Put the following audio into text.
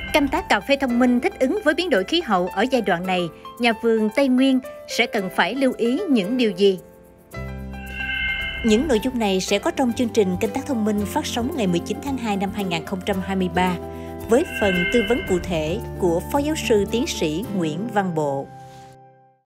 Canh tác cà phê thông minh thích ứng với biến đổi khí hậu ở giai đoạn này, nhà vườn Tây Nguyên sẽ cần phải lưu ý những điều gì? Những nội dung này sẽ có trong chương trình Canh tác thông minh phát sóng ngày 19 tháng 2 năm 2023 với phần tư vấn cụ thể của Phó Giáo sư Tiến sĩ Nguyễn Văn Bộ.